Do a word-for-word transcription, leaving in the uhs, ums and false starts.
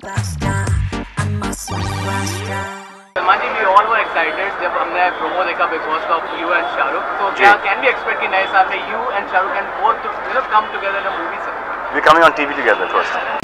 superstar. I'm a superstar. Salman ji, we all were excited जब हमने promo देखा Bigg Boss का you and Shah Rukh. So क्या can we expect कि नए साल में you and Shah Rukh can both you know come together in a movie? Sir? We're coming on T V together first.